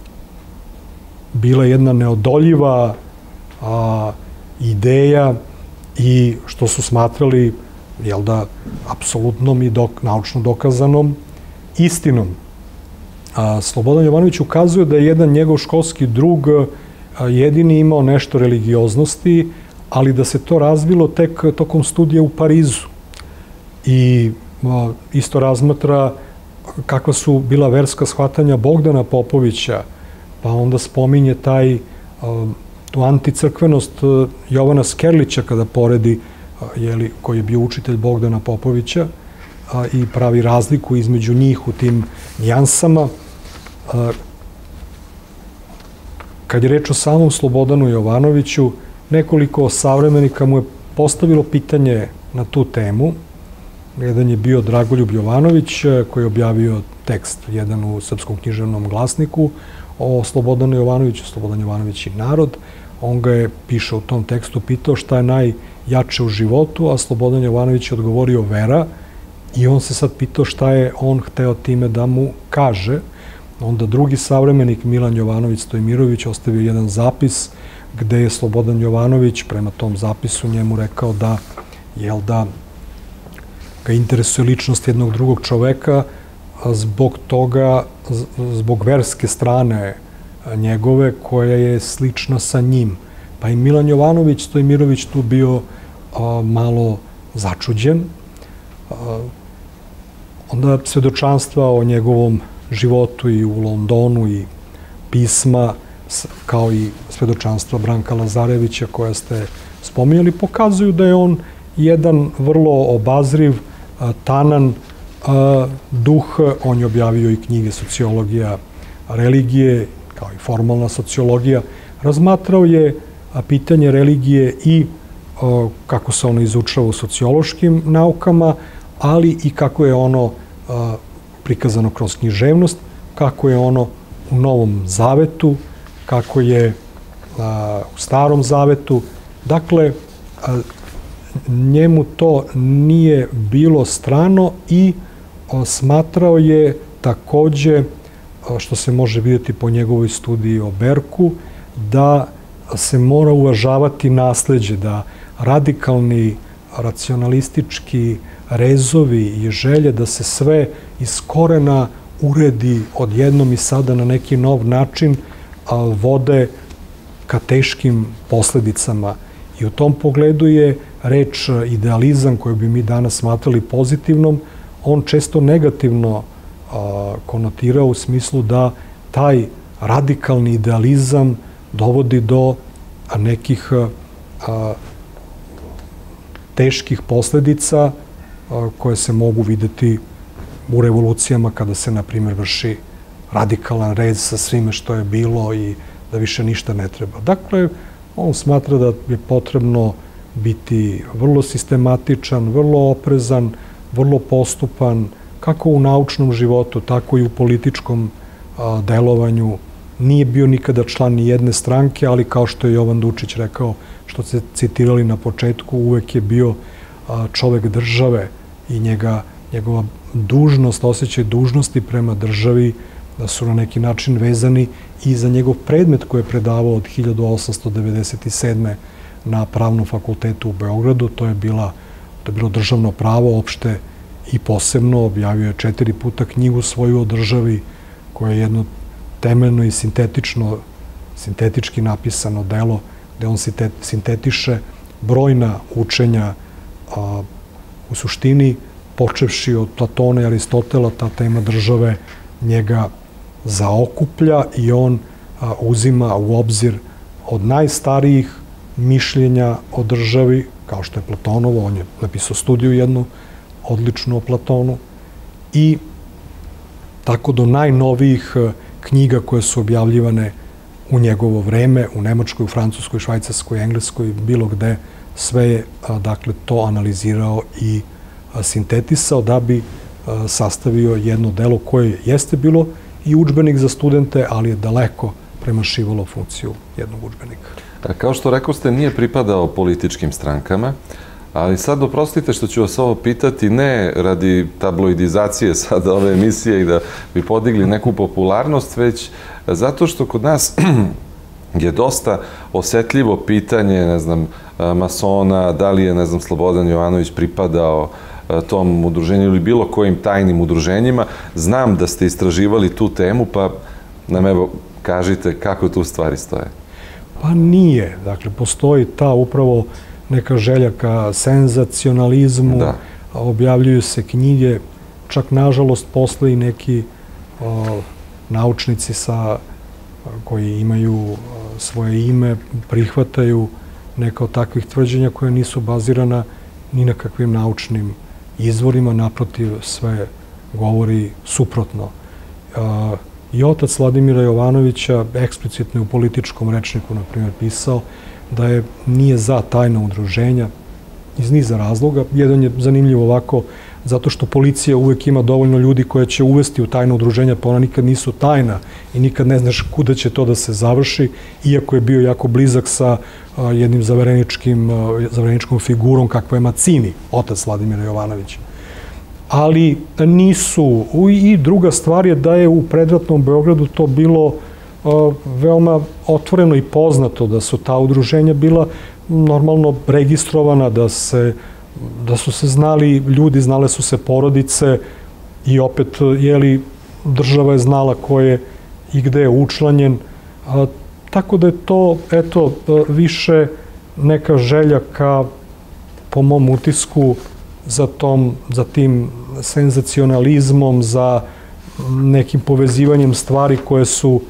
bila jedna neodoljiva a, ideja i što su smatrali, jel da, apsolutnom i dok, naučno dokazanom istinom. A, Slobodan Jovanović ukazuje da je jedan njegov školski drug a, jedini imao nešto religioznosti, ali da se to razvilo tek tokom studija u Parizu. I a, isto razmatra kakva su bila verska shvatanja Bogdana Popovića, pa onda spominje taj, a, tu anticrkvenost Jovana Skerlića kada poredi, a, jeli, koji je bio učitelj Bogdana Popovića, a, i pravi razliku između njih u tim nijansama. A, kad je reč o samom Slobodanu Jovanoviću, nekoliko savremenika mu je postavilo pitanje na tu temu. Jedan je bio Dragoljub Jovanović, koji je objavio tekst, jedan u Srpskom književnom glasniku, o Slobodanu Jovanoviću, Slobodan Jovanović i narod. On ga je, piše u tom tekstu, pitao šta je najjače u životu, a Slobodan Jovanović je odgovorio vera i on se sad pitao šta je on hteo time da mu kaže. Onda drugi savremenik, Milan Jovanović Stojmirović, ostavio jedan zapis gde je Slobodan Jovanović prema tom zapisu njemu rekao da, jel da, ga interesuje ličnost jednog drugog čoveka zbog toga, zbog verske strane njegove koja je slična sa njim. Pa i Milan Jovanović Stojmirović tu bio a, malo začuđen. A, onda svedočanstva o njegovom životu i u Londonu i pisma kao i svedočanstva Branka Lazarevića koja ste spominjali, pokazuju da je on jedan vrlo obazriv, tanan duh. On je objavio i knjige Sociologija religije, kao i formalna sociologija. Razmatrao je pitanje religije i kako se ono izučava u sociološkim naukama, ali i kako je ono prikazano kroz književnost, kako je ono u Novom Zavetu, kako je u Starom Zavetu. Dakle, njemu to nije bilo strano i smatrao je takođe, što se može vidjeti po njegovoj studiji o Berku, da se mora uvažavati nasleđe, da radikalni, racionalistički rezovi i želje da se sve iz korena uredi odjednom i sada na neki nov način vode ka teškim posledicama. I u tom pogledu je reč idealizam, koju bi mi danas smatrali pozitivnom, on često negativno konotirao u smislu da taj radikalni idealizam dovodi do nekih teških posledica koje se mogu videti u revolucijama kada se, na primjer, vrši radikalan rez sa svime što je bilo i da više ništa ne treba. Dakle, on smatra da je potrebno biti vrlo sistematičan, vrlo oprezan, vrlo postupan, kako u naučnom životu, tako i u političkom delovanju. Nije bio nikada član ni jedne stranke, ali kao što je Jovan Dučić rekao, što ste citirali na početku, uvek je bio čovek države i njega, njegova dužnost, osjećaj dužnosti prema državi da su na neki način vezani i za njegov predmet koji je predavao od hiljadu osamsto devedeset sedme. na Pravnom fakultetu u Beogradu. To je, bila, to je bilo državno pravo, opšte i posebno. Objavio je četiri puta knjigu svoju o državi, koja je jedno temeljno i sintetično, sintetički napisano delo, gde on sintetiše brojna učenja, a, u suštini, počevši od Platona i Aristotela, ta tema države njega zaokuplja i on a, uzima u obzir od najstarijih mišljenja o državi, kao što je Platonovo, on je napisao studiju jednu, odličnu o Platonu, i tako do najnovijih knjiga koje su objavljivane u njegovo vreme, u Nemačkoj, u Francuskoj, Švajcarskoj, Engleskoj, bilo gde, sve je, dakle, to analizirao i sintetisao da bi sastavio jedno delo koje jeste bilo i udžbenik za studente, ali je daleko premašivalo funkciju jednog udžbenika. Kao što rekao ste, nije pripadao političkim strankama, ali sad oprostite što ću vas ovo pitati, ne radi tabloidizacije sada ove emisije i da bi podigli neku popularnost, već zato što kod nas je dosta osetljivo pitanje, ne znam, masona, da li je, ne znam, Slobodan Jovanović pripadao tom udruženju ili bilo kojim tajnim udruženjima. Znam da ste istraživali tu temu, pa nam evo kažite kako tu stvari stoje. Pa nije. Dakle, postoji ta upravo neka želja ka senzacionalizmu, da. Objavljuju se knjige, čak nažalost posle i neki o, naučnici sa, koji imaju o, svoje ime, prihvataju neka od takvih tvrđenja koja nisu bazirana ni na kakvim naučnim izvorima, naprotiv, sve govori suprotno. O, I otac Vladimira Jovanovića eksplicitno u političkom rečniku, na primjer, pisao da je nije za tajna udruženja iz niza razloga. Jedan je zanimljiv ovako, zato što policija uvek ima dovoljno ljudi koje će uvesti u tajna udruženja, pa ona nikad nisu tajna i nikad ne znaš kuda će to da se završi, iako je bio jako blizak sa jednim zavereničkim, zavereničkom figurom kakva je Macini, otac Vladimira Jovanovića. Ali nisu. I druga stvar je da je u predratnom Beogradu to bilo veoma otvoreno i poznato, da su ta udruženja bila normalno registrovana, da, se, da su se znali ljudi, znale su se porodice i opet, jeli, država je znala ko je i gde je učlanjen. A, tako da je to, eto, više neka želja ka, po mom utisku, za, tom, za tim senzacionalizmom, za nekim povezivanjem stvari koje su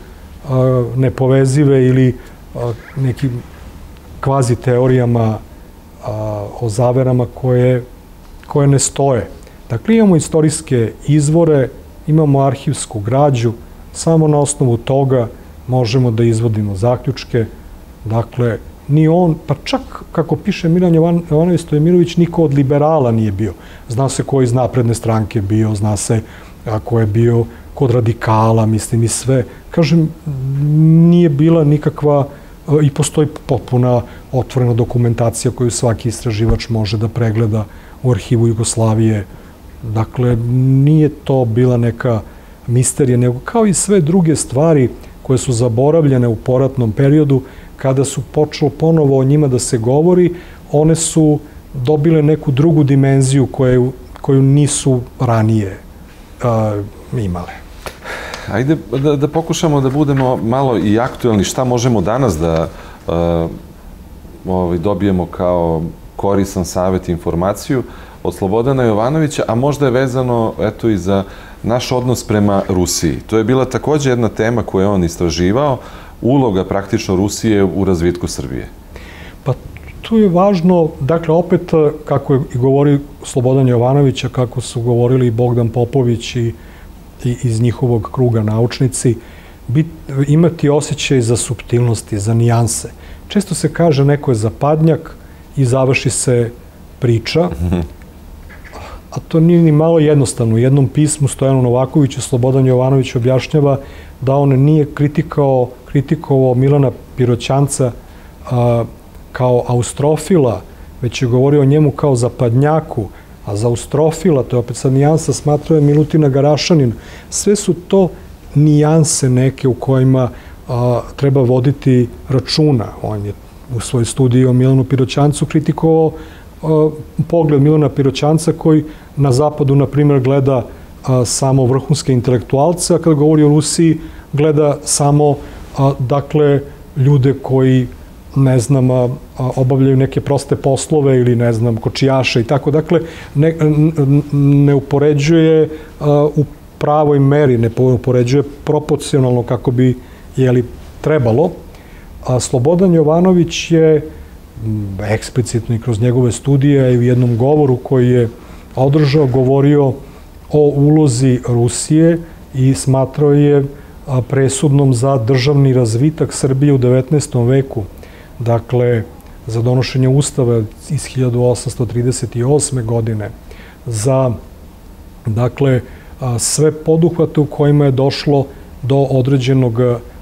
nepovezive ili nekim kvazi teorijama o zaverama koje, koje ne stoje. Dakle, imamo istorijske izvore, imamo arhivsku građu, samo na osnovu toga možemo da izvodimo zaključke. Dakle, ni on, pa čak kako piše Milan Jovanović Stojmirović, niko od liberala nije bio. Zna se ko iz Napredne stranke bio, zna se ko je bio kod radikala, mislim i sve. Kažem, nije bila nikakva, i postoji potpuna otvorena dokumentacija koju svaki istraživač može da pregleda u arhivu Jugoslavije. Dakle, nije to bila neka misterija, nego kao i sve druge stvari koje su zaboravljene u poratnom periodu, kada su počelo ponovo o njima da se govori, one su dobile neku drugu dimenziju koju, koju nisu ranije uh, imale. Ajde da, da pokušamo da budemo malo i aktuelni. Šta možemo danas da uh, ovaj, dobijemo kao koristan savjet i informaciju od Slobodana Jovanovića, a možda je vezano eto, i za naš odnos prema Rusiji. To je bila također jedna tema koju je on istraživao, uloga praktično Rusije u razvitku Srbije. Pa tu je važno, dakle, opet, kako je i govori Slobodan Jovanović, kako su govorili i Bogdan Popović i, i iz njihovog kruga naučnici, bit, imati osjećaj za suptilnosti, za nijanse. Često se kaže neko je zapadnjak i završi se priča, a to nije ni malo jednostavno. U jednom pismu Stojanu Novakoviću Slobodan Jovanović objašnjava da on nije kritikao, kritikovao Milana Piroćanca a, kao austrofila, već je govorio o njemu kao zapadnjaku, a za austrofila, to je opet sad nijansa, smatrao je Milutina Garašanin. Sve su to nijanse neke u kojima a, treba voditi računa. On je u svojoj studiji o Milanu Piroćancu kritikovao a, pogled Milana Piroćanca koji na zapadu, na primjer, gleda a, samo vrhunske intelektualce, a kada govori o Rusiji, gleda samo, a, dakle, ljude koji, ne znam, a, obavljaju neke proste poslove ili, ne znam, kočijaše i tako. Dakle, ne, ne upoređuje a, u pravoj meri, ne upoređuje proporcionalno kako bi, jeli, trebalo. A Slobodan Jovanović je eksplicitno i kroz njegove studije i u jednom govoru koji je održao, govorio o ulozi Rusije i smatrao je presudnom za državni razvitak Srbije u devetnaestom veku. Dakle, za donošenje Ustava iz hiljadu osamsto trideset osme. godine, za, dakle, sve poduhvate u kojima je došlo do određenog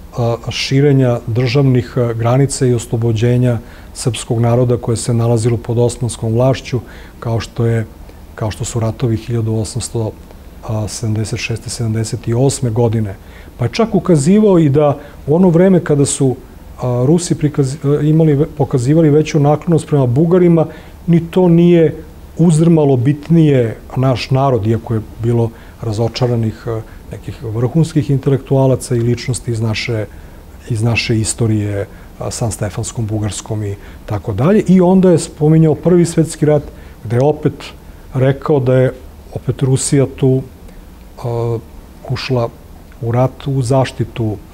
širenja državnih granica i oslobođenja srpskog naroda koje se nalazilo pod osmanskom vlašću, kao što je kao što su ratovi hiljadu osamsto sedamdeset šeste sedamdeset osme. godine. Pa je čak ukazivao i da u ono vreme kada su Rusi imali, pokazivali veću naklonost prema Bugarima, ni to nije uzdrmalo bitnije naš narod, iako je bilo razočaranih nekih vrhunskih intelektualaca i ličnosti iz naše, iz naše istorije, San Stefanskom, Bugarskom i tako dalje. I onda je spominjao Prvi svetski rat, gde je opet rekao da je opet Rusija tu uh, ušla u rat u zaštitu uh,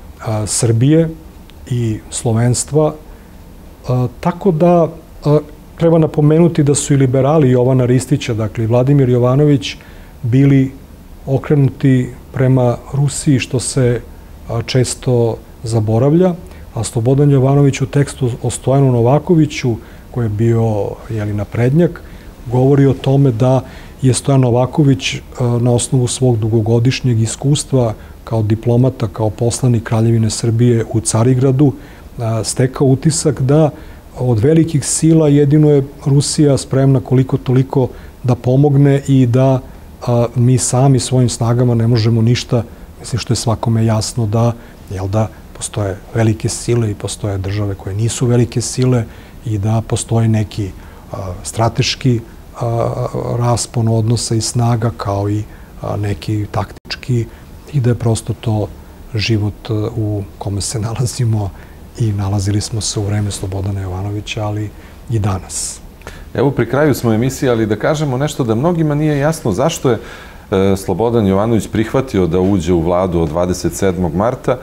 Srbije i slovenstva. Uh, tako da uh, treba napomenuti da su i liberali Jovana Ristića, dakle i Vladimir Jovanović, bili okrenuti prema Rusiji, što se uh, često zaboravlja. A Slobodan Jovanović u tekstu o Stojanu Novakoviću, koji je bio, jeli, naprednjak, govori o tome da je Stojan Novaković na osnovu svog dugogodišnjeg iskustva kao diplomata, kao poslanik Kraljevine Srbije u Carigradu, stekao utisak da od velikih sila jedino je Rusija spremna koliko toliko da pomogne i da mi sami svojim snagama ne možemo ništa, mislim što je svakome jasno da, jel da, postoje velike sile i postoje države koje nisu velike sile i da postoji neki a, strateški a, raspon odnosa i snaga kao i a, neki taktički i da je prosto to život u kome se nalazimo i nalazili smo se u vreme Slobodana Jovanovića, ali i danas. Evo, pri kraju smo emisije, ali da kažemo nešto da mnogima nije jasno zašto je e, Slobodan Jovanović prihvatio da uđe u vladu od dvadeset sedmog marta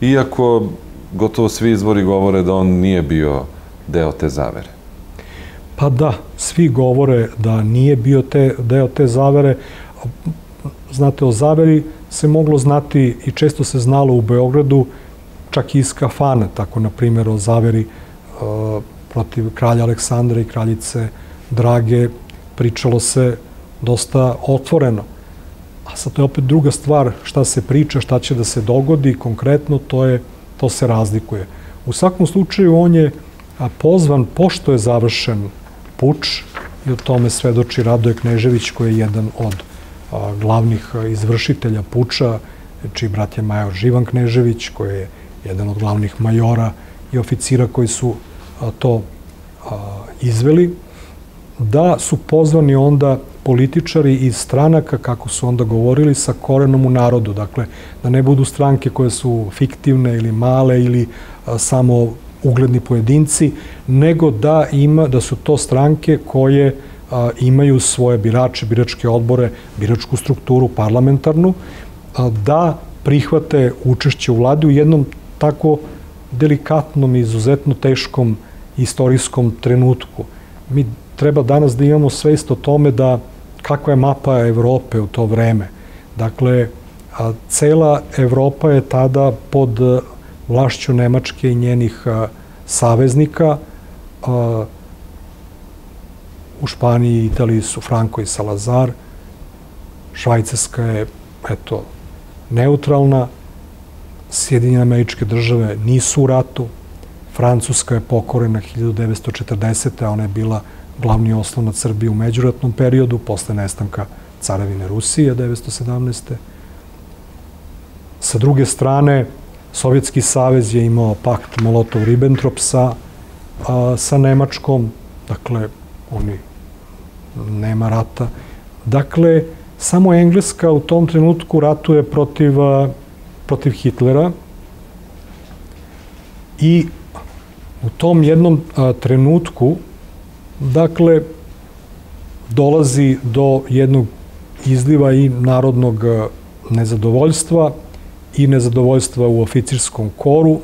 iako gotovo svi izvori govore da on nije bio deo te zavere. Pa da, svi govore da nije bio te, deo te zavere. Znate, o zaveri se moglo znati i često se znalo u Beogradu, čak i iz kafana, tako na primjer o zaveri uh, protiv kralja Aleksandra i kraljice Drage pričalo se dosta otvoreno. A sad to je opet druga stvar, šta se priča, šta će da se dogodi, konkretno to, je, to se razlikuje. U svakom slučaju on je pozvan, pošto je završen puč, i o tome svedoči Radoje Knežević, koji je jedan od a, glavnih izvršitelja puča, čiji brat je major Živan Knežević, koji je jedan od glavnih majora i oficira koji su a, to a, izveli, da su pozvani onda političari iz stranaka, kako su onda govorili, sa korenom u narodu. Dakle, da ne budu stranke koje su fiktivne ili male ili a, samo ugledni pojedinci, nego da ima da su to stranke koje a, imaju svoje birače, biračke odbore, biračku strukturu parlamentarnu, a, da prihvate učešće u vladi u jednom tako delikatnom i izuzetno teškom istorijskom trenutku. Mi treba danas da imamo svest o tome da kakva je mapa Evrope u to vreme. Dakle, a, cela Evropa je tada pod vlašću Nemačke i njenih a, saveznika. A, u Španiji i Italiji su Franco i Salazar. Švajcarska je, eto, neutralna. Sjedinjene Američke Države nisu u ratu. Francuska je pokorena hiljadu devetsto četrdesete. a ona je bila glavni oslonac Srbije u međuratnom periodu, posle nestanka Carevine Rusije devetsto sedamnaeste. Sa druge strane, Sovjetski savez je imao pakt Molotov-Ribbentrop sa, a, sa Nemačkom, dakle, oni nema rata. Dakle, samo Engleska u tom trenutku ratuje protiv, a, protiv Hitlera i u tom jednom a, trenutku, dakle, dolazi do jednog izliva i narodnog a, nezadovoljstva i nezadovoljstva u oficirskom koru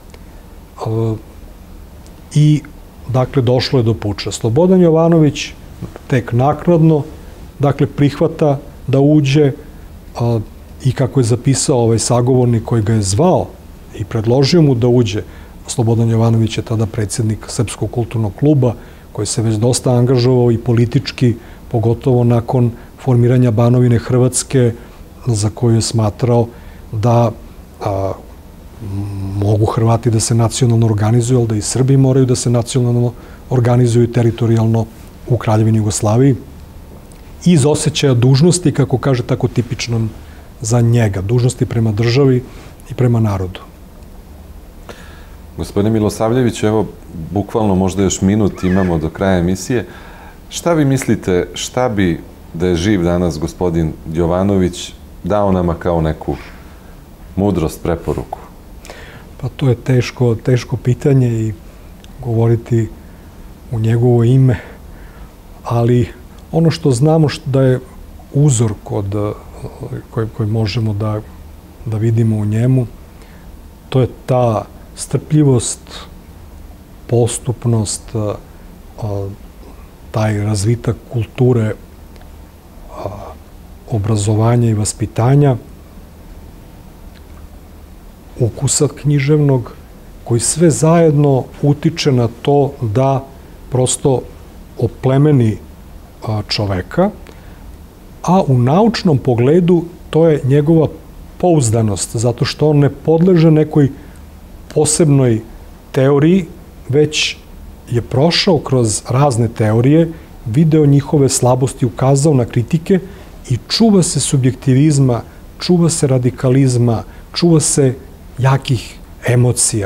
i, dakle, došlo je do puča. Slobodan Jovanović tek naknadno, dakle, prihvata da uđe i kako je zapisao ovaj sagovornik koji ga je zvao i predložio mu da uđe. Slobodan Jovanović je tada predsjednik Srpskog kulturnog kluba koji se već dosta angažovao i politički, pogotovo nakon formiranja Banovine Hrvatske, za koju je smatrao da a, mogu Hrvati da se nacionalno organizuju, ali da i Srbi moraju da se nacionalno organizuju teritorijalno u Kraljevini Jugoslaviji. Iz osjećaja dužnosti, kako kaže, tako tipičnom za njega, dužnosti prema državi i prema narodu. Gospodine Milosavljević, evo, bukvalno možda još minut imamo do kraja emisije. Šta vi mislite, šta bi, da je živ danas gospodin Jovanović, dao nama kao neku mudrost, preporuku? Pa to je teško, teško pitanje i govoriti u njegovo ime, ali ono što znamo što da je uzor kod, koji, koji možemo da, da vidimo u njemu, to je ta strpljivost, postupnost, taj razvitak kulture, obrazovanja i vaspitanja, ukusa književnog, koji sve zajedno utiče na to da prosto oplemeni čoveka, a u naučnom pogledu to je njegova pouzdanost, zato što on ne podleže nekoj posebnoj teoriji, već je prošao kroz razne teorije, video njihove slabosti, ukazao na kritike i čuva se subjektivizma, čuva se radikalizma, čuva se jakih emocija.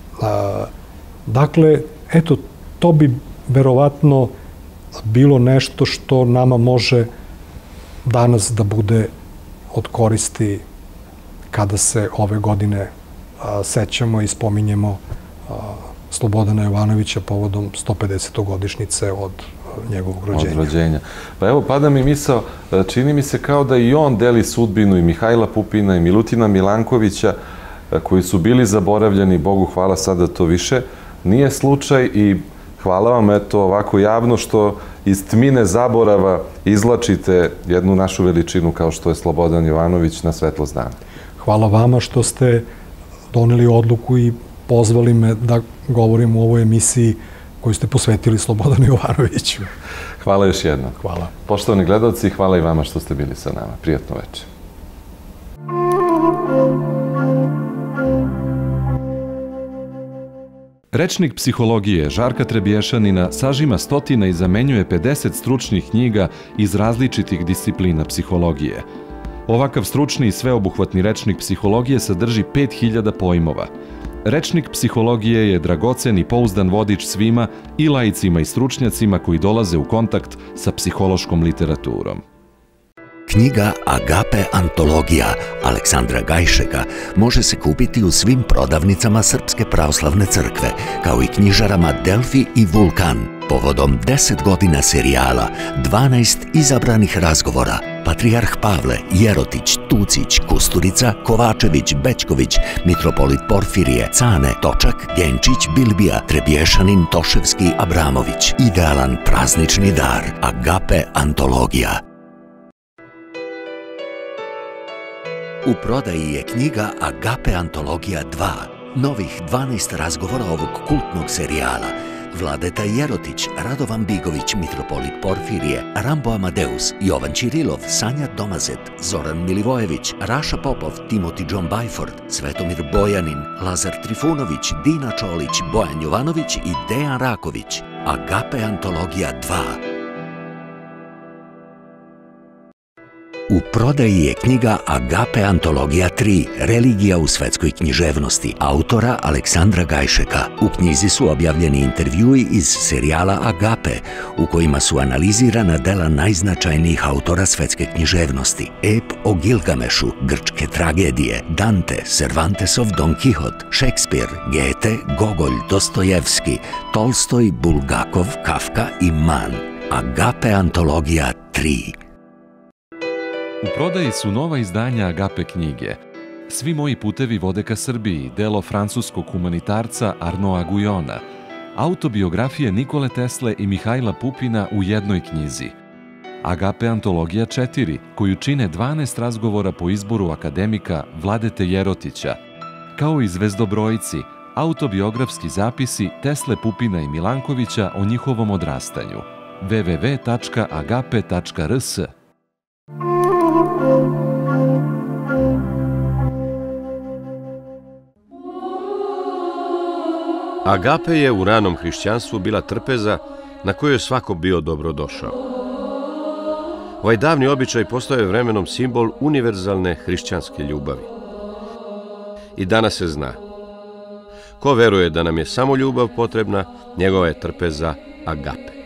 Dakle, eto, to bi verovatno bilo nešto što nama može danas da bude od koristi kada se ove godine sećamo i spominjemo Slobodana Jovanovića povodom sto pedesete godišnjice od njegovog rođenja. Od rođenja. Pa evo, pada mi misao, čini mi se kao da i on deli sudbinu i Mihajla Pupina i Milutina Milankovića koji su bili zaboravljeni, Bogu hvala sada to više nije slučaj i hvala vam eto ovako javno što iz tmine zaborava izvlačite jednu našu veličinu kao što je Slobodan Jovanović na svetlost dana. Hvala vama što ste doneli odluku i pozvali me da govorim u ovoj emisiji koju ste posvetili Slobodanu Jovanoviću. Hvala još jednom. Hvala. Poštovani gledalci, hvala i vama što ste bili sa nama. Prijatno večer. Rečnik psihologije Žarka Trebješanina sažima stotina i zamenjuje pedeset stručnih knjiga iz različitih disciplina psihologije. Ovakav stručni i sveobuhvatni rečnik psihologije sadrži pet hiljada pojmova. Rečnik psihologije je dragocen i pouzdan vodič svima i laicima i stručnjacima koji dolaze u kontakt sa psihološkom literaturom. Knjiga Agape antologija Aleksandra Gajšeka može se kupiti u svim prodavnicama Srpske pravoslavne crkve, kao i knjižarama Delfi i Vulkan. Povodom deset godina serijala, dvanaest izabranih razgovora, Patrijarh Pavle, Jerotić, Tucić, Kusturica, Kovačević, Bećković, Mitropolit Porfirije, Cane, Točak, Genčić, Bilbija, Trebješanin, Toševski, Abramović. Idealan praznični dar. Agape antologija. U prodaji je knjiga Agape antologija dva, novih dvanaest razgovora ovog kultnog serijala. Vladeta Jerotić, Radovan Bigović, Mitropolit Porfirije, Rambo Amadeus, Jovan Ćirilov, Sanja Domazet, Zoran Milivojević, Raša Popov, Timoti John Bajford, Svetomir Bojanin, Lazar Trifunović, Dina Čolić, Bojan Jovanović i Dejan Raković. Agape antologija dva. U prodaji je knjiga Agape antologija tri, Religija u svetskoj književnosti, autora Aleksandra Gajšeka. U knjizi su objavljeni intervjui iz serijala Agape, u kojima su analizirana dela najznačajnijih autora svetske književnosti. Ep o Gilgamešu, grčke tragedije, Dante, Cervantesov Don Quixote, Šekspir, Goethe, Gogolj, Dostojevski, Tolstoj, Bulgakov, Kafka i Mann. Agape antologija tri. U prodaji su nova izdanja Agape knjige. Svi moji putevi vode ka Srbiji, delo francuskog humanitarca Arnaуда Gujona, autobiografije Nikole Tesle i Mihajla Pupina u jednoj knjizi. Agape antologija četiri, koju čine dvanaest razgovora po izboru akademika Vladete Jerotića, kao i Zvezdobrojici, autobiografski zapisi Tesle, Pupina i Milankovića o njihovom odrastanju. w w w tačka agape tačka r s. Agape je u ranom hrišćanstvu bila trpeza na kojoj je svako bio dobrodošao. Ovaj davni običaj postao je vremenom simbol univerzalne hrišćanske ljubavi. I danas se zna. Ko veruje da nam je samo ljubav potrebna, njegova je trpeza agape.